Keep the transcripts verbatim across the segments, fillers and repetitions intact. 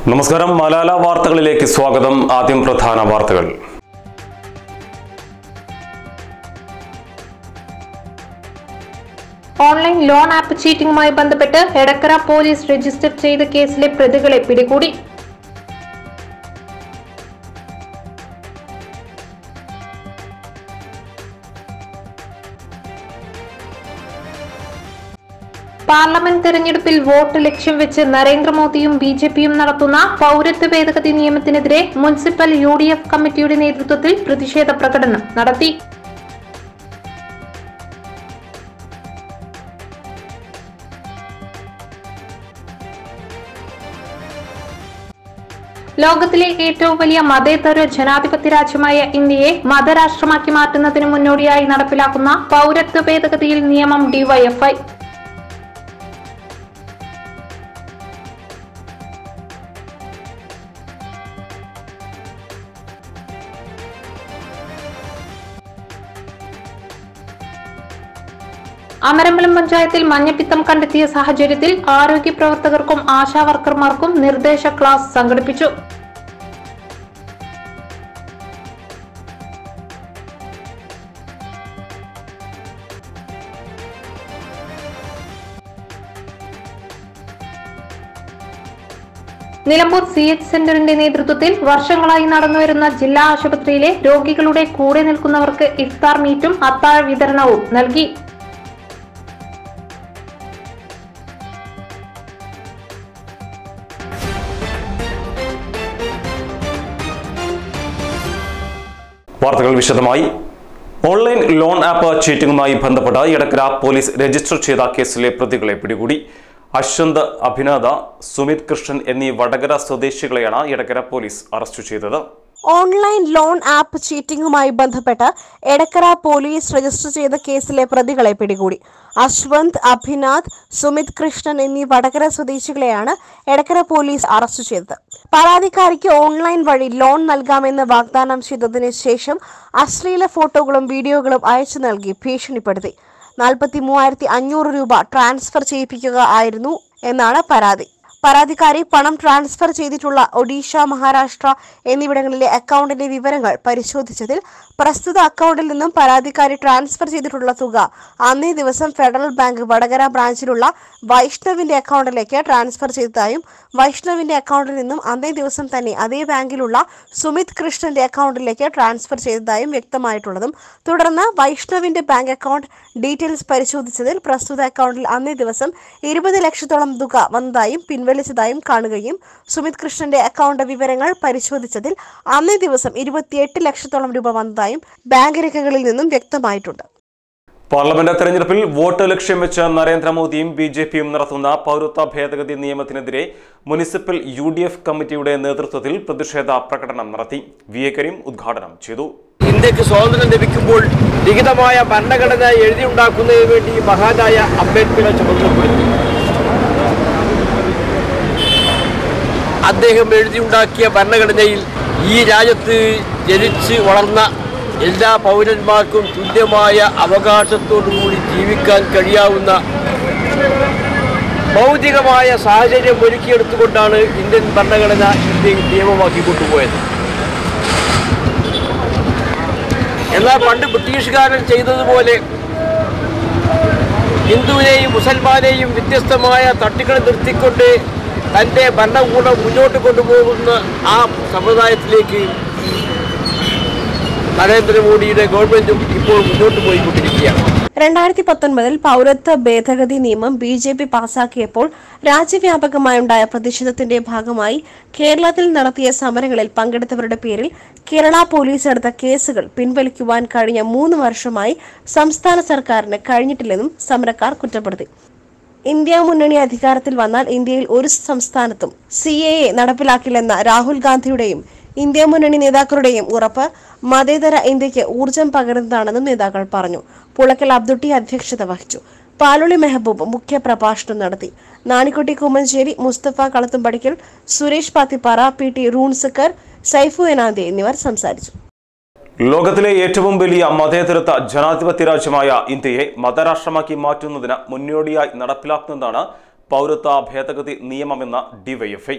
നമസ്കാരം, മലാല വാർത്തകളിലേക്ക് സ്വാഗതം. ആദ്യം പ്രധാന വാർത്തകൾ. ഓൺലൈൻ ലോൺ ആപ്പ് ചീറ്റിംഗുമായി ബന്ധപ്പെട്ട് എടക്കര പോലീസ് രജിസ്റ്റർ ചെയ്ത കേസിലെ പ്രതികളെ പിടികൂടി. പാർലമെന്റ് തെരഞ്ഞെടുപ്പിൽ വോട്ട് ലക്ഷ്യം വെച്ച് നരേന്ദ്രമോദിയും ബി ജെ പിയും നടത്തുന്ന പൗരത്വ ഭേദഗതി നിയമത്തിനെതിരെ മുനിസിപ്പൽ യു ഡി എഫ് കമ്മിറ്റിയുടെ നേതൃത്വത്തിൽ പ്രതിഷേധ പ്രകടനം നടത്തി. ലോകത്തിലെ ഏറ്റവും വലിയ മതേതര ജനാധിപത്യ രാജ്യമായ ഇന്ത്യയെ മതരാഷ്ട്രമാക്കി മാറ്റുന്നതിന് മുന്നോടിയായി നടപ്പിലാക്കുന്ന പൗരത്വ ഭേദഗതിയിൽ നിയമം ഡിവൈഎഫ്ഐ. അമരമ്പലം പഞ്ചായത്തിൽ മഞ്ഞപ്പിത്തം കണ്ടെത്തിയ സാഹചര്യത്തിൽ ആരോഗ്യ പ്രവർത്തകർക്കും ആശാ വർക്കർമാർക്കും നിർദ്ദേശ ക്ലാസ് സംഘടിപ്പിച്ചു. നിലമ്പൂർ സി എച്ച് സെന്ററിന്റെ നേതൃത്വത്തിൽ വർഷങ്ങളായി നടന്നുവരുന്ന ജില്ലാ ആശുപത്രിയിലെ രോഗികളുടെ കൂടെ നിൽക്കുന്നവർക്ക് ഇഫ്താർ മീറ്റും അത്താഴ വിതരണവും നൽകി. വാർത്തകൾ വിശദമായി. ഓൺലൈൻ ലോൺ ആപ്പ് ചീറ്റിംഗുമായി ബന്ധപ്പെട്ട് എടക്കര പോലീസ് രജിസ്റ്റർ ചെയ്ത കേസിലെ പ്രതികളെ പിടികൂടി. അശ്വന്ത്, അഭിനാഥ, സുമിത് കൃഷ്ണൻ എന്നീ വടകര സ്വദേശികളെയാണ് എടക്കര പോലീസ് അറസ്റ്റ് ചെയ്തത്. ഓൺലൈൻ ലോൺ ആപ്പ് ചീറ്റിംഗുമായി ബന്ധപ്പെട്ട് എടക്കര പോലീസ് രജിസ്റ്റർ ചെയ്ത കേസിലെ പ്രതികളെ പിടികൂടി. അശ്വന്ത്, അഭിനാഥ്, സുമിത് കൃഷ്ണൻ എന്നീ വടകര സ്വദേശികളെയാണ് എടക്കര പോലീസ് അറസ്റ്റ് ചെയ്തത്. പരാതിക്കാരിക്ക് ഓൺലൈൻ വഴി ലോൺ നൽകാമെന്ന് വാഗ്ദാനം ചെയ്തതിന് ശേഷം അശ്ലീല ഫോട്ടോകളും വീഡിയോകളും അയച്ചു നൽകി ഭീഷണിപ്പെടുത്തി. നാൽപ്പത്തി മൂവായിരത്തി അഞ്ഞൂറ് രൂപ ട്രാൻസ്ഫർ ചെയ്യിപ്പിക്കുക ആയിരുന്നു എന്നാണ് പരാതി. പരാതിക്കാരി പണം ട്രാൻസ്ഫർ ചെയ്തിട്ടുള്ള ഒഡീഷ, മഹാരാഷ്ട്ര എന്നിവിടങ്ങളിലെ അക്കൗണ്ടിന്റെ വിവരങ്ങൾ പരിശോധിച്ചതിൽ പ്രസ്തുത അക്കൗണ്ടിൽ നിന്നും പരാതിക്കാരി ട്രാൻസ്ഫർ ചെയ്തിട്ടുള്ള തുക അന്നേ ദിവസം ഫെഡറൽ ബാങ്ക് വടകര ബ്രാഞ്ചിലുള്ള വൈഷ്ണവിന്റെ അക്കൗണ്ടിലേക്ക് ട്രാൻസ്ഫർ ചെയ്തതായും വൈഷ്ണവിന്റെ അക്കൗണ്ടിൽ നിന്നും അന്നേ ദിവസം തന്നെ അതേ ബാങ്കിലുള്ള സുമിത് കൃഷ്ണന്റെ അക്കൗണ്ടിലേക്ക് ട്രാൻസ്ഫർ ചെയ്തതായും വ്യക്തമായിട്ടുള്ളതും തുടർന്ന് വൈഷ്ണവിന്റെ ബാങ്ക് അക്കൗണ്ട് ഡീറ്റെയിൽസ് പരിശോധിച്ചതിൽ പ്രസ്തുത അക്കൗണ്ടിൽ അന്നേ ദിവസം ഇരുപത് ലക്ഷത്തോളം തുക വന്നതായും പിൻവലിച്ചതായും കാണുകയും സുമിത് കൃഷ്ണന്റെ അക്കൗണ്ട് വിവരങ്ങൾ പരിശോധിച്ചതിൽ അന്നേ ദിവസം ഇരുപത്തിയെട്ട് ലക്ഷത്തോളം രൂപ വന്നതായും ബാങ്ക് രേഖകളിൽ നിന്നും വ്യക്തമായിട്ടുണ്ട്. പാർലമെന്റ് തെരഞ്ഞെടുപ്പിൽ വോട്ട് ലക്ഷ്യം വെച്ച് നരേന്ദ്രമോദിയും ബി ജെ പിയും നടത്തുന്ന പൗരത്വ ഭേദഗതി നിയമത്തിനെതിരെ മുനിസിപ്പൽ യു ഡി എഫ് കമ്മിറ്റിയുടെ നേതൃത്വത്തിൽ പ്രതിഷേധ പ്രകടനം നടത്തി. വി എ കരീം ഉദ്ഘാടനം ചെയ്തു. ഇന്ത്യക്ക് സ്വാതന്ത്ര്യം ലഭിക്കുമ്പോൾ ലിഖിതമായ ഭരണഘടന എഴുതിയുണ്ടാക്കുന്നതിന് വേണ്ടി മഹാനായ അംബേദ്കറെ ചുമതലപ്പെടുത്തി. അദ്ദേഹം എഴുതിയുണ്ടാക്കിയ ഭരണഘടനയിൽ ഈ രാജ്യത്ത് ജനിച്ച് വളർന്ന എല്ലാ പൗരന്മാർക്കും തുല്യമായ അവകാശത്തോടുകൂടി ജീവിക്കാൻ കഴിയാവുന്ന ഭൗതികമായ സാഹചര്യം ഒരുക്കിയെടുത്തുകൊണ്ടാണ് ഇന്ത്യൻ ഭരണഘടന ഇന്ത്യയിൽ നിയമമാക്കി കൊണ്ടുപോയത്. എന്നാൽ പണ്ട് ബ്രിട്ടീഷുകാരൻ ചെയ്തതുപോലെ ഹിന്ദുവിനെയും മുസൽമാനെയും വ്യത്യസ്തമായ തട്ടുകൾ നിർത്തിക്കൊണ്ട് തൻ്റെ ഭരണകൂടം മുന്നോട്ട് കൊണ്ടുപോകുന്ന ആ സമ്പ്രദായത്തിലേക്ക് നരേന്ദ്രമോദിയുടെ ഗവൺമെന്റും ഇപ്പോൾ മുന്നോട്ട് പോയിക്കൊണ്ടിരിക്കുകയാണ്. രണ്ടായിരത്തി പത്തൊൻപതിൽ പൗരത്വ ഭേദഗതി നിയമം ബി ജെ പി പാസാക്കിയപ്പോൾ രാജ്യവ്യാപകമായുണ്ടായ പ്രതിഷേധത്തിന്റെ ഭാഗമായി കേരളത്തിൽ നടത്തിയ സമരങ്ങളിൽ പങ്കെടുത്തവരുടെ പേരിൽ കേരള പോലീസ് എടുത്ത കേസുകൾ പിൻവലിക്കുവാൻ കഴിഞ്ഞ മൂന്ന് വർഷമായി സംസ്ഥാന സർക്കാരിന് കഴിഞ്ഞിട്ടില്ലെന്നും സമരക്കാർ കുറ്റപ്പെടുത്തി. ഇന്ത്യ മുന്നണി അധികാരത്തിൽ വന്നാൽ ഇന്ത്യയിൽ ഒരു സംസ്ഥാനത്തും സി എ എ നടപ്പിലാക്കില്ലെന്ന രാഹുൽ ഗാന്ധിയുടെയും ഇന്ത്യ മുന്നണി നേതാക്കളുടെയും ഉറപ്പ് മതേതര ഇന്ത്യക്ക് ഊർജം പകരുന്നതാണെന്നും നേതാക്കൾ പറഞ്ഞു. പുളക്കൽ അബ്ദുട്ടി അധ്യക്ഷത വഹിച്ചു. പാലുളി മെഹബൂബ് മുഖ്യ പ്രഭാഷണം നടത്തി. നാണിക്കുട്ടി കുമ്മഞ്ചേരി, മുസ്തഫ കളത്തുംപടിക്കൽ, സുരേഷ് പാത്തിപ്പാറ, പി ടി റൂൺസക്കർ, സൈഫു എനാന്തി എന്നിവർ സംസാരിച്ചു. ലോകത്തിലെ ഏറ്റവും വലിയ മതേതരത്വ ജനാധിപത്യ രാജ്യമായ ഇന്ത്യയെ മതരാഷ്ട്രമാക്കി മാറ്റുന്നതിന് മുന്നോടിയായി നടപ്പിലാക്കുന്നതാണ് പൗരത്വ ഭേദഗതി നിയമമെന്ന ഡിവൈഎഫ്ഐ.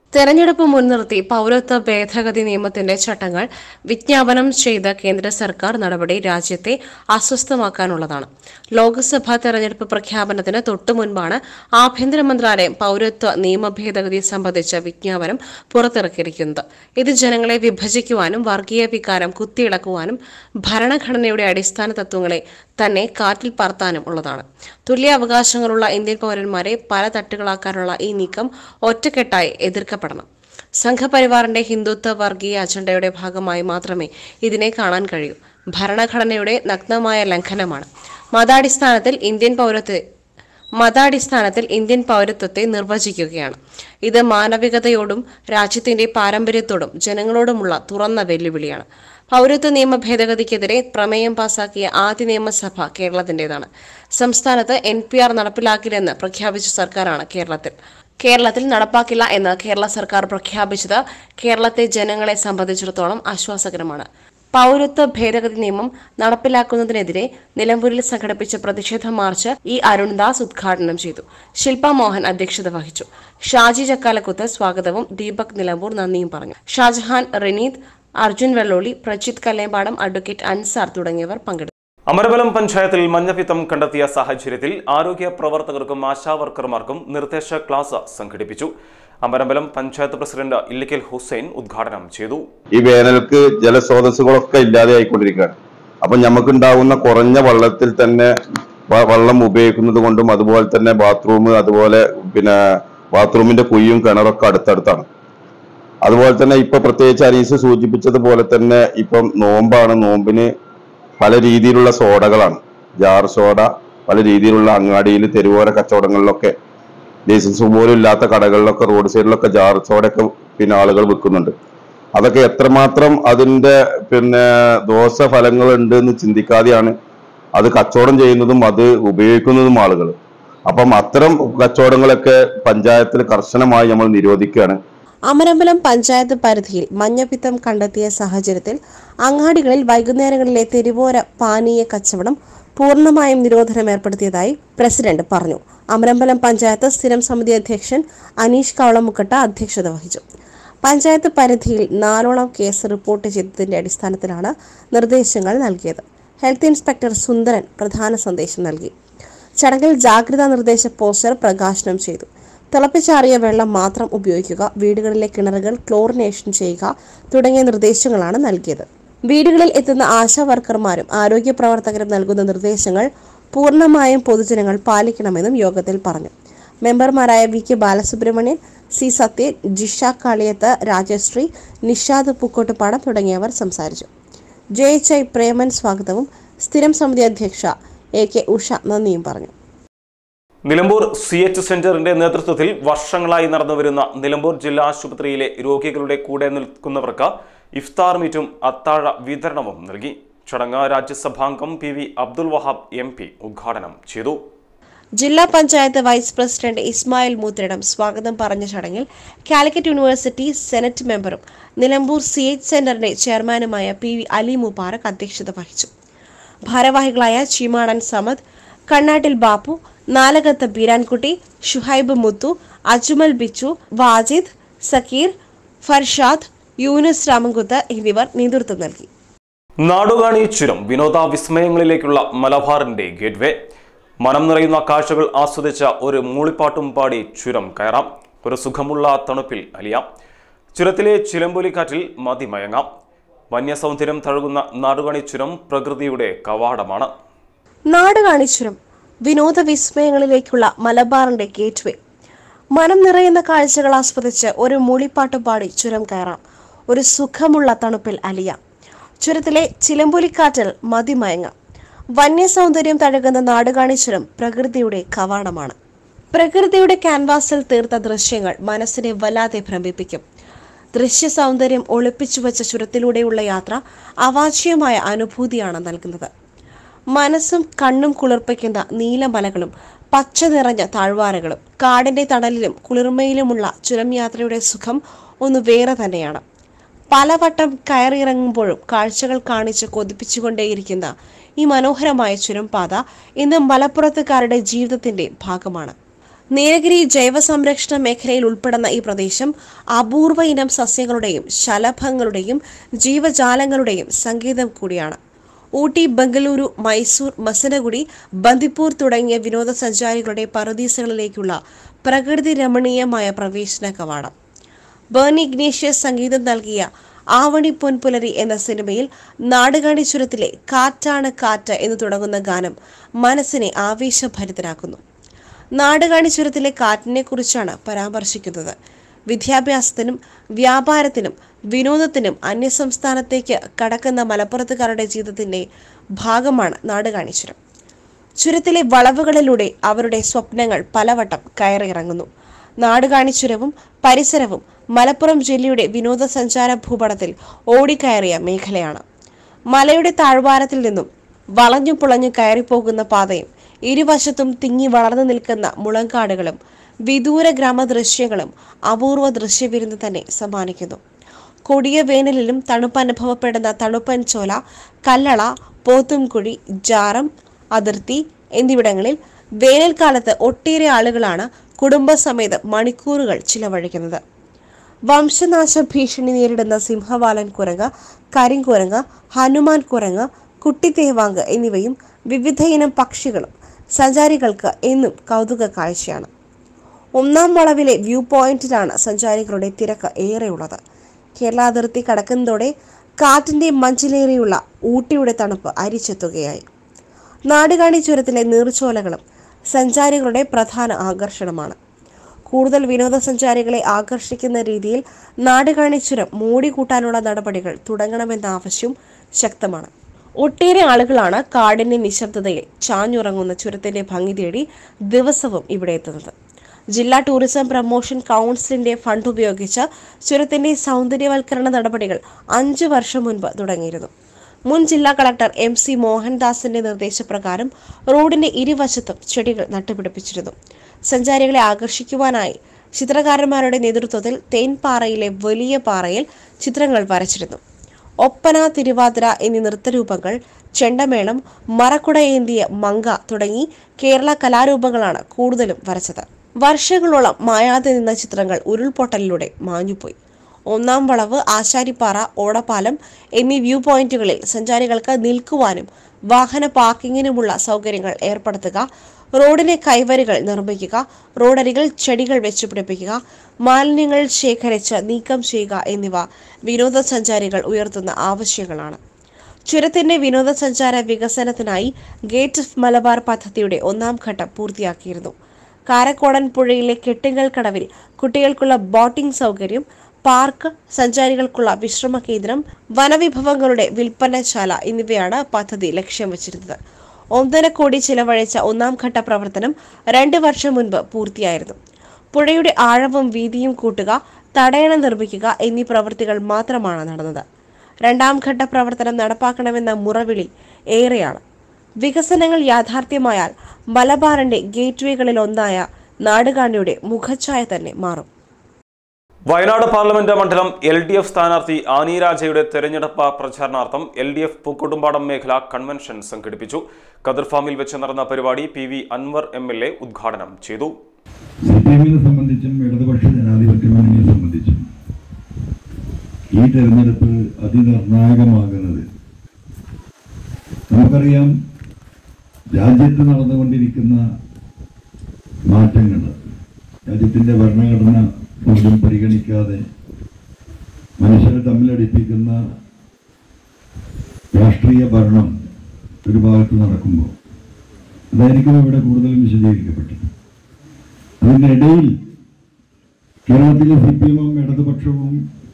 തെരഞ്ഞെടുപ്പ് മുൻനിർത്തി പൌരത്വ ഭേദഗതി നിയമത്തിന്റെ ചട്ടങ്ങൾ വിജ്ഞാപനം ചെയ്ത കേന്ദ്ര സർക്കാർ നടപടി രാജ്യത്തെ അസ്വസ്ഥമാക്കാനുള്ളതാണ്. ലോക്സഭാ തെരഞ്ഞെടുപ്പ് പ്രഖ്യാപനത്തിന് തൊട്ടു മുൻപാണ് ആഭ്യന്തര മന്ത്രാലയം പൌരത്വ നിയമ ഭേദഗതി സംബന്ധിച്ച വിജ്ഞാപനം പുറത്തിറക്കിയിരിക്കുന്നത്. ഇത് ജനങ്ങളെ വിഭജിക്കുവാനും വർഗീയ വികാരം കുത്തിയിളക്കുവാനും ഭരണഘടനയുടെ അടിസ്ഥാന തത്വങ്ങളെ തന്നെ കാറ്റിൽ പറത്താനും ഉള്ളതാണ്. തുല്യ അവകാശങ്ങളുള്ള ഇന്ത്യൻ പൌരന്മാരെ പല തട്ടുകളാക്കാനുള്ള ഈ നീക്കം ഒറ്റക്കെട്ടായി എതിർക്കപ്പെടണം. സംഘപരിവാറിന്റെ ഹിന്ദുത്വ വർഗീയ അജണ്ടയുടെ ഭാഗമായി മാത്രമേ ഇതിനെ കാണാൻ കഴിയൂ. ഭരണഘടനയുടെ നഗ്നമായ ലംഘനമാണ്. മതാടിസ്ഥാനത്തിൽ ഇന്ത്യൻ പൗരത്വ മതാടിസ്ഥാനത്തിൽ ഇന്ത്യൻ പൗരത്വത്തെ നിർവചിക്കുകയാണ്. ഇത് മാനവികതയോടും രാജ്യത്തിന്റെ പാരമ്പര്യത്തോടും ജനങ്ങളോടുമുള്ള തുറന്ന വെല്ലുവിളിയാണ്. പൗരത്വ നിയമ ഭേദഗതിക്കെതിരെ പ്രമേയം പാസാക്കിയ ആദ്യ നിയമസഭ കേരളത്തിന്റേതാണ്. സംസ്ഥാനത്ത് എൻ പി ആർ നടപ്പിലാക്കില്ലെന്ന് പ്രഖ്യാപിച്ച സർക്കാരാണ് കേരളത്തിൽ കേരളത്തിൽ നടപ്പാക്കില്ല എന്ന് കേരള സർക്കാർ പ്രഖ്യാപിച്ചത് കേരളത്തെ ജനങ്ങളെ സംബന്ധിച്ചിടത്തോളം ആശ്വാസകരമാണ്. പൗരത്വ ഭേദഗതി നിയമം നടപ്പിലാക്കുന്നതിനെതിരെ നിലമ്പൂരിൽ സംഘടിപ്പിച്ച പ്രതിഷേധ മാർച്ച് ഇ അരുൺദാസ് ഉദ്ഘാടനം ചെയ്തു. ശില്പ മോഹൻ അധ്യക്ഷത വഹിച്ചു. ഷാജി ചക്കാലക്കുത്ത് സ്വാഗതവും ദീപക് നിലമ്പൂർ നന്ദിയും പറഞ്ഞു. ഷാജഹാൻ, റിനീത്, അർജുൻ വെള്ളോളി, പ്രജിത് കല്ലേമ്പാടം, അഡ്വക്കേറ്റ് അൻസാർ തുടങ്ങിയവർ പങ്കെടുത്തു. അമരബലം പഞ്ചായത്തിൽ മഞ്ഞപ്പിത്തം കണ്ടെത്തിയ സാഹചര്യത്തിൽ ആരോഗ്യ പ്രവർത്തകർക്കും ആശാവർക്കർമാർക്കും നിർദ്ദേശ ക്ലാസ് സംഘടിപ്പിച്ചു. അമരബലം പഞ്ചായത്ത് പ്രസിഡന്റ് ഇല്ലിക്കൽ ഹുസൈൻ ഉദ്ഘാടനം ചെയ്തു. ഈ വേനൽക്ക് ജലസ്രോതസ്സുകളൊക്കെ ഇല്ലാതെ ആയിക്കൊണ്ടിരിക്കുകയാണ്. അപ്പൊ നമുക്കുണ്ടാവുന്ന കുറഞ്ഞ വെള്ളത്തിൽ തന്നെ വെള്ളം ഉപയോഗിക്കുന്നത് കൊണ്ടും അതുപോലെ തന്നെ ബാത്റൂം, അതുപോലെ പിന്നെ ബാത്റൂമിന്റെ കുഴിയും കിണറൊക്കെ അടുത്തടുത്താണ്. അതുപോലെ തന്നെ ഇപ്പൊ പ്രത്യേകിച്ച് അരീസ് സൂചിപ്പിച്ചതുപോലെ തന്നെ ഇപ്പം നോമ്പാണ്. നോമ്പിന് പല രീതിയിലുള്ള സോഡകളാണ്, ജാർ സോഡ, പല രീതിയിലുള്ള അങ്ങാടിയിൽ തെരുവോര കച്ചവടങ്ങളിലൊക്കെ ലൈസൻസ് പോലും ഇല്ലാത്ത കടകളിലൊക്കെ റോഡ് സൈഡിലൊക്കെ ജാർ സോഡയൊക്കെ പിന്നെ ആളുകൾ വിൽക്കുന്നുണ്ട്. അതൊക്കെ എത്രമാത്രം അതിന്റെ പിന്നെ ദോഷഫലങ്ങൾ ഉണ്ട് എന്ന് ചിന്തിക്കാതെയാണ് അത് കച്ചവടം ചെയ്യുന്നതും അത് ഉപയോഗിക്കുന്നതും ആളുകൾ. അപ്പം അത്തരം കച്ചവടങ്ങളൊക്കെ പഞ്ചായത്തിൽ കർശനമായി നമ്മൾ നിരോധിക്കുകയാണ്. അമരമ്പലം പഞ്ചായത്ത് പരിധിയിൽ മഞ്ഞപ്പിത്തം കണ്ടെത്തിയ സാഹചര്യത്തിൽ അങ്ങാടികളിൽ വൈകുന്നേരങ്ങളിലെ തെരുവോര പാനീയ കച്ചവടം പൂർണ്ണമായും നിരോധനം ഏർപ്പെടുത്തിയതായി പ്രസിഡന്റ് പറഞ്ഞു. അമരമ്പലം പഞ്ചായത്ത് സ്ഥിരം സമിതി അധ്യക്ഷൻ അനീഷ് കവളമുക്കട്ട അധ്യക്ഷത വഹിച്ചു. പഞ്ചായത്ത് പരിധിയിൽ നാലോളം കേസ് റിപ്പോർട്ട് ചെയ്തതിന്റെ അടിസ്ഥാനത്തിലാണ് നിർദ്ദേശങ്ങൾ നൽകിയത്. ഹെൽത്ത് ഇൻസ്പെക്ടർ സുന്ദരൻ പ്രധാന സന്ദേശം നൽകി. ചടങ്ങിൽ ജാഗ്രതാ നിർദ്ദേശ പോസ്റ്റർ പ്രകാശനം ചെയ്തു. തിളപ്പിച്ചാറിയ വെള്ളം മാത്രം ഉപയോഗിക്കുക, വീടുകളിലെ കിണറുകൾ ക്ലോറിനേഷൻ ചെയ്യുക തുടങ്ങിയ നിർദ്ദേശങ്ങളാണ് നൽകിയത്. വീടുകളിൽ എത്തുന്ന ആശാ വർക്കർമാരും ആരോഗ്യ പ്രവർത്തകരും നൽകുന്ന നിർദ്ദേശങ്ങൾ പൂർണ്ണമായും പൊതുജനങ്ങൾ പാലിക്കണമെന്നും യോഗത്തിൽ പറഞ്ഞു. മെമ്പർമാരായ V K Balasubramanian, C Sathyan, Jisha Kaliyath, Rajasree, Nishad Pookkottupadam തുടങ്ങിയവർ സംസാരിച്ചു. ജെ എച്ച് ഐ പ്രേമൻ സ്വാഗതവും സ്ഥിരം സമിതി അധ്യക്ഷ എ കെ ഉഷ നന്ദിയും പറഞ്ഞു. നിലമ്പൂർ സി എച്ച് സെന്ററിന്റെ നേതൃത്വത്തിൽ വർഷങ്ങളായി നടന്നുവരുന്ന നിലമ്പൂർ ജില്ലാ ആശുപത്രിയിലെ രോഗികളുടെ കൂടെ നിൽക്കുന്നവർക്ക് ഇഫ്താർ മീറ്റും അത്താഴ വിതരണവും നൽകി. ചടങ്ങ് രാജ്യസഭാംഗം P V Abdul Wahab M P ഉദ്ഘാടനം ചെയ്തു. ജില്ലാ പഞ്ചായത്ത് വൈസ് പ്രസിഡന്റ് ഇസ്മായിൽ മൂത്തിടം സ്വാഗതം പറഞ്ഞ ചടങ്ങിൽ കാലിക്കറ്റ് യൂണിവേഴ്സിറ്റി സെനറ്റ് മെമ്പറും നിലമ്പൂർ സി എച്ച് സെന്ററിന്റെ ചെയർമാനുമായ പി വി അലി മുബാറക് അധ്യക്ഷത വഹിച്ചു. ഭാരവാഹികളായ ചീമാടൻ സമദ്, കണ്ണാട്ടിൽ ബാപ്പു, നാലകത്ത് ബീരാൻകുട്ടി, ഷുഹൈബ് മുത്തു, അജ്മൽ ബിച്ചു, വാജിദ്, സക്കീർ, ഫർഷാദ്, യൂനുസ് രാമൻകുത്ത് എന്നിവർ നേതൃത്വം നൽകി. നാടുകാണി ചുരം വിനോദ വിസ്മയങ്ങളിലേക്കുള്ള മലബാറിന്റെ ഗേറ്റ്വേ. മനം നിറയുന്ന കാഴ്ചകൾ ആസ്വദിച്ച ഒരു മൂളിപ്പാട്ടും പാടി ചുരം കയറാം. ഒരു സുഖമുള്ള തണുപ്പിൽ അലിയാം. ചുരത്തിലെ ചിലമ്പൊലിക്കാറ്റിൽ മതിമയങ്ങാം. വന്യസൗന്ദര്യം തഴുകുന്ന നാടുകാണി ചുരം പ്രകൃതിയുടെ കവാടമാണ്. നാടുകാണി ചുരം വിനോദ വിസ്മയങ്ങളിലേക്കുള്ള മലബാറിന്റെ ഗേറ്റ്വേ. മനം നിറയുന്ന കാഴ്ചകൾ ആസ്വദിച്ച് ഒരു മൂളിപ്പാട്ട് പാടി ചുരം കയറാം. ഒരു സുഖമുള്ള തണുപ്പിൽ അലിയാം. ചുരത്തിലെ ചിലമ്പൊലിക്കാറ്റിൽ മതിമയങ്ങാം. വന്യസൗന്ദര്യം തഴുകുന്ന നാടുകാണി ചുരം പ്രകൃതിയുടെ കവാടമാണ്. പ്രകൃതിയുടെ ക്യാൻവാസിൽ തീർത്ത ദൃശ്യങ്ങൾ മനസ്സിനെ വല്ലാതെ ഭ്രമിപ്പിക്കും. ദൃശ്യ സൗന്ദര്യം ഒളിപ്പിച്ചു വച്ച ചുരത്തിലൂടെയുള്ള യാത്ര അവാച്യമായ അനുഭൂതിയാണ് നൽകുന്നത്. മനസ്സും കണ്ണും കുളിർപ്പിക്കുന്ന നീലമലകളും പച്ച നിറഞ്ഞ താഴ്വാരകളും കാടിന്റെ തണലിലും കുളിർമയിലുമുള്ള ചുരം യാത്രയുടെ സുഖം ഒന്ന് വേറെ തന്നെയാണ്. പലവട്ടം കയറിയിറങ്ങുമ്പോഴും കാഴ്ചകൾ കാണിച്ച് കൊതിപ്പിച്ചുകൊണ്ടേയിരിക്കുന്ന ഈ മനോഹരമായ ചുരം പാത ഇന്ന് മലപ്പുറത്തുകാരുടെ ജീവിതത്തിന്റെ ഭാഗമാണ്. നീലഗിരി ജൈവ സംരക്ഷണ മേഖലയിൽ ഉൾപ്പെടുന്ന ഈ പ്രദേശം അപൂർവ ഇനം സസ്യങ്ങളുടെയും ശലഭങ്ങളുടെയും ജീവജാലങ്ങളുടെയും സങ്കേതം കൂടിയാണ്. ഊട്ടി, ബംഗളൂരു, മൈസൂർ, മസനഗുഡി, ബന്ദിപ്പൂർ തുടങ്ങിയ വിനോദസഞ്ചാരികളുടെ പറുദീസകളിലേക്കുള്ള പ്രകൃതി രമണീയമായ പ്രവേശന കവാടം. ബേർണി ഇഗ്നേഷ്യസ് സംഗീതം നൽകിയ ആവണി പൊൻപുലരി എന്ന സിനിമയിൽ നാടുകാണി ചുരത്തിലെ കാറ്റാണ് കാറ്റ് എന്ന് തുടങ്ങുന്ന ഗാനം മനസ്സിനെ ആവേശഭരിതരാക്കുന്നു. നാടുകാണി ചുരത്തിലെ കാറ്റിനെ കുറിച്ചാണ് പരാമർശിക്കുന്നത്. വിദ്യാഭ്യാസത്തിനും വ്യാപാരത്തിനും വിനോദത്തിനും അന്യസംസ്ഥാനത്തേക്ക് കടക്കുന്ന മലപ്പുറത്തുകാരുടെ ജീവിതത്തിന്റെ ഭാഗമാണ് നാടുകാണി ചുരം. ചുരത്തിലെ വളവുകളിലൂടെ അവരുടെ സ്വപ്നങ്ങൾ പലവട്ടം കയറിയിറങ്ങുന്നു. നാടുകാണി ചുരവും പരിസരവും മലപ്പുറം ജില്ലയുടെ വിനോദസഞ്ചാര ഭൂപടത്തിൽ ഓടിക്കയറിയ മേഖലയാണ്. മലയുടെ താഴ്വാരത്തിൽ നിന്നും വളഞ്ഞു പുളഞ്ഞു കയറിപ്പോകുന്ന പാതയും ഇരുവശത്തും തിങ്ങി വളർന്നു നിൽക്കുന്ന മുളങ്കാടുകളും വിദൂര ഗ്രാമദൃശ്യങ്ങളും അപൂർവ ദൃശ്യവിരുന്ന് തന്നെ സമ്മാനിക്കുന്നു. കൊടിയ വേനലിലും തണുപ്പ് അനുഭവപ്പെടുന്ന തണുപ്പൻ ചോല, കല്ലള, പോത്തുംകുഴി, ജാറം, അതിർത്തി എന്നിവിടങ്ങളിൽ വേനൽക്കാലത്ത് ഒട്ടേറെ ആളുകളാണ് കുടുംബസമേതം മണിക്കൂറുകൾ ചിലവഴിക്കുന്നത്. വംശനാശ ഭീഷണി നേരിടുന്ന സിംഹവാലൻ കുരങ്ങ്, കരിങ്കുരങ്ങ്, ഹനുമാൻ കുരങ്ങ്, കുട്ടിത്തേവാങ്ക് എന്നിവയും വിവിധയിനം പക്ഷികളും സഞ്ചാരികൾക്ക് എന്നും കൗതുക കാഴ്ചയാണ്. ഒന്നാം വളവിലെ വ്യൂ പോയിന്റിലാണ് സഞ്ചാരികളുടെ തിരക്ക് ഏറെയുള്ളത്. കേരള അതിർത്തി കടക്കുന്നതോടെ കാറ്റിന്റെ മഞ്ചിലേറിയുള്ള ഊട്ടിയുടെ തണുപ്പ് അരിച്ചെത്തുകയായി. നാടുകാണി ചുരത്തിലെ നീർച്ചോലകളും സഞ്ചാരികളുടെ പ്രധാന ആകർഷണമാണ്. കൂടുതൽ വിനോദസഞ്ചാരികളെ ആകർഷിക്കുന്ന രീതിയിൽ നാടുകാണി ചുരം മൂടിക്കൂട്ടാനുള്ള നടപടികൾ തുടങ്ങണമെന്ന ആവശ്യം ശക്തമാണ്. ഒട്ടേറെ ആളുകളാണ് കാടിന്റെ നിശബ്ദതയിൽ ചാഞ്ഞുറങ്ങുന്ന ചുരത്തിന്റെ ഭംഗി തേടി ദിവസവും ഇവിടെ എത്തുന്നത്. ജില്ലാ ടൂറിസം പ്രൊമോഷൻ കൗൺസിലിന്റെ ഫണ്ട് ഉപയോഗിച്ച് ചുരത്തിന്റെ സൗന്ദര്യവൽക്കരണ നടപടികൾ അഞ്ചു വർഷം മുൻപ് തുടങ്ങിയിരുന്നു. മുൻ ജില്ലാ കളക്ടർ എം സി മോഹൻദാസിന്റെ നിർദ്ദേശപ്രകാരം റോഡിന്റെ ഇരുവശത്തും ചെടികൾ നട്ടുപിടിപ്പിച്ചിരുന്നു. സഞ്ചാരികളെ ആകർഷിക്കുവാനായി ചിത്രകാരന്മാരുടെ നേതൃത്വത്തിൽ തേൻപാറയിലെ വലിയ പാറയിൽ ചിത്രങ്ങൾ വരച്ചിരുന്നു. ഒപ്പന, തിരുവാതിര എന്നീ നൃത്തരൂപങ്ങൾ, ചെണ്ടമേളം, മറക്കുട ഏന്തിയ മങ്ക തുടങ്ങി കേരള കലാരൂപങ്ങളാണ് കൂടുതലും വരച്ചത്. വർഷങ്ങളോളം മായാതെ നിന്ന ചിത്രങ്ങൾ ഉരുൾപൊട്ടലിലൂടെ മാഞ്ഞുപോയി. ഒന്നാം വളവ്, ആശാരിപ്പാറ, ഓടപ്പാലം എന്നീ വ്യൂ പോയിന്റുകളിൽ സഞ്ചാരികൾക്ക് നിൽക്കുവാനും വാഹന പാർക്കിങ്ങിനുമുള്ള സൗകര്യങ്ങൾ ഏർപ്പെടുത്തുക, റോഡിലെ കൈവരികൾ നിർമ്മിക്കുക, റോഡരികൾ ചെടികൾ വെച്ചുപിടിപ്പിക്കുക, മാലിന്യങ്ങൾ ശേഖരിച്ച് നീക്കം ചെയ്യുക എന്നിവ വിനോദസഞ്ചാരികൾ ഉയർത്തുന്ന ആവശ്യങ്ങളാണ്. ചുരത്തിന്റെ വിനോദസഞ്ചാര വികസനത്തിനായി ഗേറ്റ് ഓഫ് മലബാർ പദ്ധതിയുടെ ഒന്നാം ഘട്ടം പൂർത്തിയാക്കിയിരുന്നു. കാരക്കോടൻ പുഴയിലെ കെട്ടിങ്കൽ കടവിൽ കുട്ടികൾക്കുള്ള ബോട്ടിംഗ് സൗകര്യം, പാർക്ക്, സഞ്ചാരികൾക്കുള്ള വിശ്രമ കേന്ദ്രം, വനവിഭവങ്ങളുടെ വിൽപ്പനശാല എന്നിവയാണ് പദ്ധതി ലക്ഷ്യം വച്ചിരുന്നത്. ഒന്നര കോടി ചിലവഴിച്ച ഒന്നാം ഘട്ട പ്രവർത്തനം രണ്ട് വർഷം മുൻപ് പൂർത്തിയായിരുന്നു. പുഴയുടെ ആഴവും വീതിയും കൂട്ടുക, തടയണ നിർമ്മിക്കുക എന്നീ പ്രവൃത്തികൾ മാത്രമാണ് നടന്നത്. രണ്ടാം ഘട്ട പ്രവർത്തനം നടപ്പാക്കണമെന്ന മുറവിളി ഏറെയാണ്. വികസനങ്ങൾ യാഥാർത്ഥ്യമായാൽ മലബാറിന്റെ ഗേറ്റ്വേകളിൽ ഒന്നായ നാടുകാണിയുടെ മുഖച്ഛായ തന്നെ മാറും. വയനാട് പാർലമെന്റ് മണ്ഡലം എൽ ഡി എഫ് സ്ഥാനാർത്ഥി ആനി രാജയുടെ തെരഞ്ഞെടുപ്പ് പ്രചാരണാർത്ഥം എൽ ഡി എഫ് പൂക്കോട്ടുംപാടം മേഖല കൺവെൻഷൻ സംഘടിപ്പിച്ചു. കതിർ ഫാമിൽ വെച്ച് നടന്ന പരിപാടി P V Anvar M L A ഉദ്ഘാടനം ചെയ്തു. സി പി എമ്മിനെ സംബന്ധിച്ചും ഇടതുപക്ഷ ജനാധിപത്യ മുന്നണിയെ സംബന്ധിച്ചും ഈ തെരഞ്ഞെടുപ്പ് അതിനിർണായകമാകുന്നത് നമുക്കറിയാം. രാജ്യത്ത് നടന്നുകൊണ്ടിരിക്കുന്ന മാറ്റങ്ങൾ, രാജ്യത്തിന്റെ ഭരണഘടന പോലും പരിഗണിക്കാതെ മനുഷ്യരെ തമ്മിലടിപ്പിക്കുന്ന രാഷ്ട്രീയ ഭരണം ഒരു ഭാഗത്ത് നടക്കുമ്പോൾ അതായിരിക്കും ഇവിടെ കൂടുതലും വിശദീകരിക്കപ്പെട്ടത്. അതിൻ്റെ ഇടയിൽ കേരളത്തിലെ സി പി എമ്മും ഇടതുപക്ഷവും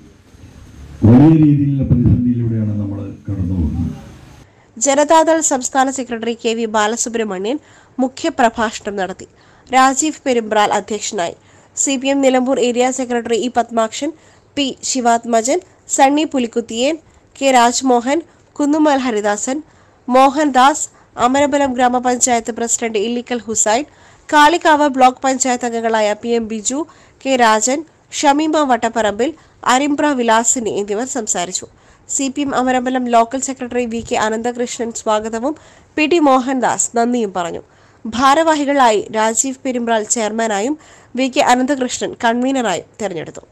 വലിയ രീതിയിലുള്ള പ്രതിസന്ധിയിലൂടെയാണ് നമ്മൾ കടന്നു പോകുന്നത്. ജനതാദൾ സംസ്ഥാന സെക്രട്ടറി കെ വി ബാലസുബ്രഹ്മണ്യൻ മുഖ്യപ്രഭാഷണം നടത്തി. രാജീവ് പെരുമ്പ്രാൽ അധ്യക്ഷനായി. C P M Nilambur area secretary E Padmakshan, P Sivathmajan, Sunny Pulikkuthiyen, K Rajmohan, Kunnumal Haridasan, Mohandas, Amarambalam ഗ്രാമപഞ്ചായത്ത് പ്രസിഡന്റ് ഇല്ലിക്കൽ ഹുസൈൻ, കാളികാവ് ബ്ലോക്ക് പഞ്ചായത്ത് അംഗങ്ങളായ P M Biju, K Rajan, Shameema Vattaparambil, Arimbra Vilasini എന്നിവർ സംസാരിച്ചു. C P M Amarambalam local secretary V K Ananthakrishnan സ്വാഗതവും പി ടി മോഹൻദാസ് നന്ദിയും പറഞ്ഞു. ഭാരവാഹികളായി രാജീവ് പെരുമ്പ്രാൽ ചെയർമാനായും വി കെ അനന്തകൃഷ്ണൻ കൺവീനറായും തെരഞ്ഞെടുത്തു.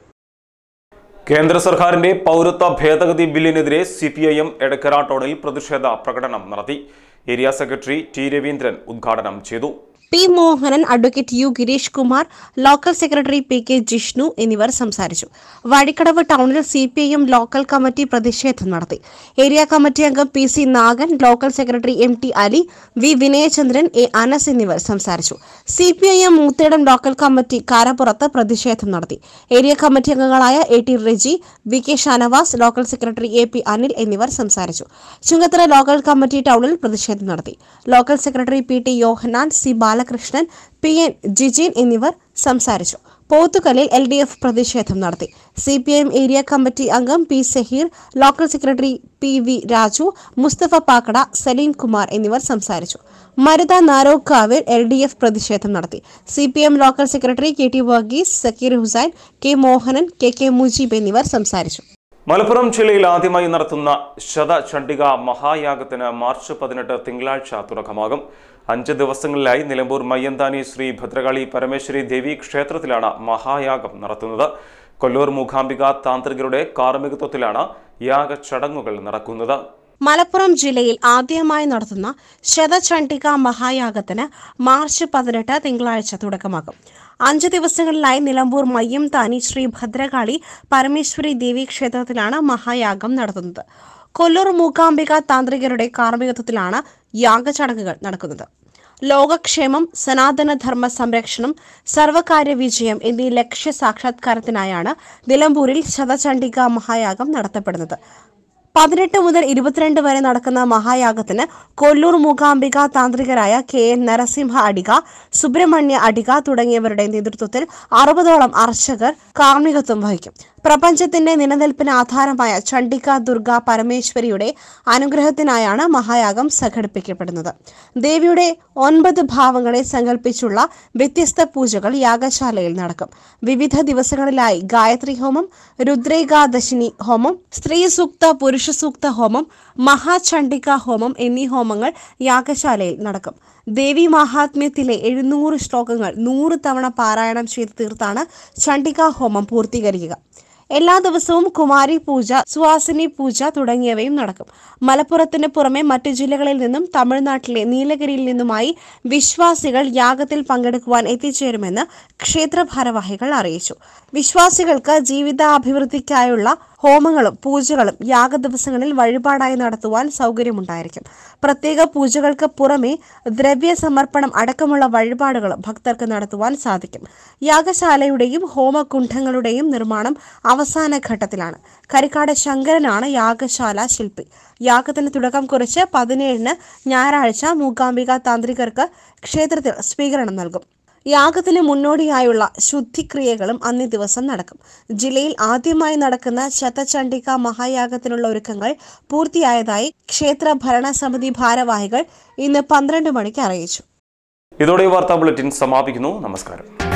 കേന്ദ്ര സർക്കാരിന്റെ പൗരത്വ ഭേദഗതി ബില്ലിനെതിരെ C P I M Edakkara ടൗണിൽ പ്രതിഷേധ പ്രകടനം നടത്തി. ഏരിയ സെക്രട്ടറി ടി രവീന്ദ്രൻ ഉദ്ഘാടനം ചെയ്തു. P Mohanan, advocate U Gireesh Kumar, local secretary P K Jishnu എന്നിവർ സംസാരിച്ചു. വഴിക്കടവ് ടൗണിൽ C P I M local committee പ്രതിഷേധം നടത്തി. ഏരിയ കമ്മിറ്റി അംഗം P C Nagan, local secretary M T Ali, V Vinayachandran, A Anas എന്നിവർ സംസാരിച്ചു. C P I M Moothedam local committee കാരപ്പുറത്ത് പ്രതിഷേധം നടത്തി. ഏരിയ കമ്മിറ്റി അംഗങ്ങളായ A T Reji, V K Shanavas, local secretary A P Anil എന്നിവർ സംസാരിച്ചു. ചുങ്കത്തറ ലോക്കൽ കമ്മിറ്റി ടൗണിൽ പ്രതിഷേധം നടത്തി. Local secretary P T Yohannan, C Balakrishnan, P N Jijin എന്നിവർ സംസാരിച്ചു. പോത്തുകല്ലിൽ എൽ ഡി എഫ് പ്രതിഷേധം നടത്തി. C P I M area committee അംഗം P Saheer, local secretary P V Raju, Mustafa Pakkada, Saleem Kumar എന്നിവർ സംസാരിച്ചു. മരുത നാരോക്കാവിൽ എൽ ഡി എഫ് പ്രതിഷേധം നടത്തി. C P M local secretary K T Varghese, Zakir Hussain, K Mohanan, K K Mujeeb എന്നിവർ സംസാരിച്ചു. മലപ്പുറം ജില്ലയിൽ ആദ്യമായി നടത്തുന്ന ശതചണ്ഡിക മഹായാഗത്തിന് മാർച്ച് പതിനെട്ട് തിങ്കളാഴ്ച തുടക്കമാകും. അഞ്ച് ദിവസങ്ങളിലായി നിലമ്പൂർ മയ്യന്താനി ശ്രീ ഭദ്രകാളി പരമേശ്വരി ദേവി ക്ഷേത്രത്തിലാണ് മഹായാഗം നടത്തുന്നത്. കൊല്ലൂർ മൂകാംബിക താന്ത്രികരുടെ കാർമ്മികത്വത്തിലാണ് യാഗചടങ്ങുകൾ നടക്കുന്നത്. മലപ്പുറം ജില്ലയിൽ ആദ്യമായി നടത്തുന്ന ശതചണ്ഡിക മഹായാഗത്തിന് മാർച്ച് പതിനെട്ട് തിങ്കളാഴ്ച തുടക്കമാകും. അഞ്ച് ദിവസങ്ങളിലായി നിലമ്പൂർ മയ്യംതാനി ശ്രീ ഭദ്രകാളി പരമേശ്വരി ദേവി ക്ഷേത്രത്തിലാണ് മഹായാഗം നടത്തുന്നത്. കൊല്ലൂർ മൂകാംബിക താന്ത്രികരുടെ കാർമ്മികത്വത്തിലാണ് യാഗചടങ്ങുകൾ നടക്കുന്നത്. ലോകക്ഷേമം, സനാതനധർമ്മ സംരക്ഷണം, സർവകാര്യ വിജയം എന്നീ ലക്ഷ്യ സാക്ഷാത്കാരത്തിനായാണ് നിലമ്പൂരിൽ ശതചണ്ഡിക മഹായാഗം നടത്തപ്പെടുന്നത്. പതിനെട്ട് മുതൽ ഇരുപത്തിരണ്ട് വരെ നടക്കുന്ന മഹായാഗത്തിന് കൊല്ലൂർ മൂകാംബിക താന്ത്രികരായ കെ എൻ നരസിംഹ അടിക, സുബ്രഹ്മണ്യ അടിക തുടങ്ങിയവരുടെ നേതൃത്വത്തിൽ അറുപതോളം അർച്ചകർ കാർമ്മികത്വം വഹിക്കും. പ്രപഞ്ചത്തിന്റെ നിലനിൽപ്പിന് ആധാരമായ ചണ്ഡിക ദുർഗ പരമേശ്വരിയുടെ അനുഗ്രഹത്തിനായാണ് മഹായാഗം സംഘടിപ്പിക്കപ്പെടുന്നത്. ദേവിയുടെ ഒൻപത് ഭാവങ്ങളെ സങ്കല്പിച്ചുള്ള വ്യത്യസ്ത പൂജകൾ യാഗശാലയിൽ നടക്കും. വിവിധ ദിവസങ്ങളിലായി ഗായത്രി ഹോമം, രുദ്രേകാദശിനി ഹോമം, സ്ത്രീ സൂക്ത, പുരുഷ സൂക്ത ഹോമം, മഹാചണ്ഡിക ഹോമം എന്നീ ഹോമങ്ങൾ യാഗശാലയിൽ നടക്കും. ദേവി മഹാത്മ്യത്തിലെ എഴുന്നൂറ് ശ്ലോകങ്ങൾ നൂറ് തവണ പാരായണം ചെയ്ത് തീർത്താണ് ചണ്ഡിക ഹോമം പൂർത്തീകരിക്കുക. എല്ലാ ദിവസവും കുമാരി പൂജ, സുവാസിനി പൂജ തുടങ്ങിയവയും നടക്കും. മലപ്പുറത്തിന് പുറമെ മറ്റു ജില്ലകളിൽ നിന്നും തമിഴ്നാട്ടിലെ നീലഗിരിയിൽ നിന്നുമായി വിശ്വാസികൾ യാഗത്തിൽ പങ്കെടുക്കുവാൻ എത്തിച്ചേരുമെന്ന് ക്ഷേത്ര ഭാരവാഹികൾ അറിയിച്ചു. വിശ്വാസികൾക്ക് ജീവിതാഭിവൃദ്ധിക്കായുള്ള ഹോമങ്ങളും പൂജകളും യാഗ ദിവസങ്ങളിൽ വഴിപാടായി നടത്തുവാൻ സൗകര്യമുണ്ടായിരിക്കും. പ്രത്യേക പൂജകൾക്ക് പുറമെ ദ്രവ്യ സമർപ്പണം അടക്കമുള്ള വഴിപാടുകളും ഭക്തർക്ക് നടത്തുവാൻ സാധിക്കും. യാഗശാലയുടെയും ഹോമകുണ്ഠങ്ങളുടെയും നിർമ്മാണം അവസാന ഘട്ടത്തിലാണ്. കരിക്കാട് ശങ്കരനാണ് യാഗശാല ശില്പി. യാഗത്തിന് തുടക്കം കുറിച്ച് പതിനേഴിന് ഞായറാഴ്ച മൂകാംബിക താന്ത്രികർക്ക് ക്ഷേത്രത്തിൽ സ്വീകരണം നൽകും. യാഗത്തിന് മുന്നോടിയായുള്ള ശുദ്ധിക്രിയകളും അന്നേ ദിവസം നടക്കും. ജില്ലയിൽ ആദ്യമായി നടക്കുന്ന ശതചണ്ഡിക മഹായാഗത്തിനുള്ള ഒരുക്കങ്ങൾ പൂർത്തിയായതായി ക്ഷേത്ര ഭരണസമിതി ഭാരവാഹികൾ ഇന്ന് പന്ത്രണ്ട് മണിക്ക് അറിയിച്ചു. ഇതോടെ വാർത്താ ബുള്ളറ്റിൻ സമാപിക്കുന്നു. നമസ്കാരം.